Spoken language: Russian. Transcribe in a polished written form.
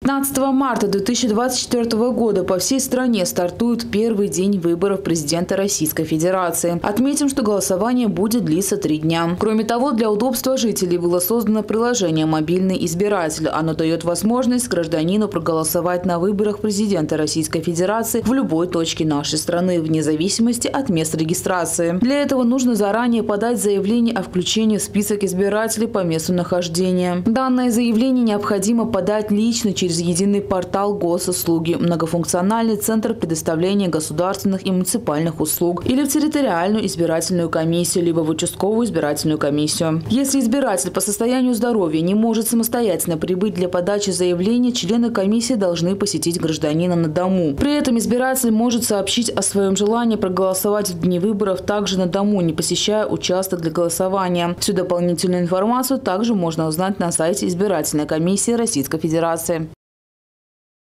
15 марта 2024 года по всей стране стартует первый день выборов президента Российской Федерации. Отметим, что голосование будет длиться 3 дня. Кроме того, для удобства жителей было создано приложение «Мобильный избиратель». Оно дает возможность гражданину проголосовать на выборах президента Российской Федерации в любой точке нашей страны, вне зависимости от места регистрации. Для этого нужно заранее подать заявление о включении в список избирателей по месту нахождения. Данное заявление необходимо подать лично через единый портал госуслуги, многофункциональный центр предоставления государственных и муниципальных услуг или в территориальную избирательную комиссию, либо в участковую избирательную комиссию. Если избиратель по состоянию здоровья не может самостоятельно прибыть для подачи заявления, члены комиссии должны посетить гражданина на дому. При этом избиратель может сообщить о своем желании проголосовать в дни выборов также на дому, не посещая участок для голосования. Всю дополнительную информацию также можно узнать на сайте избирательной комиссии Российской Федерации.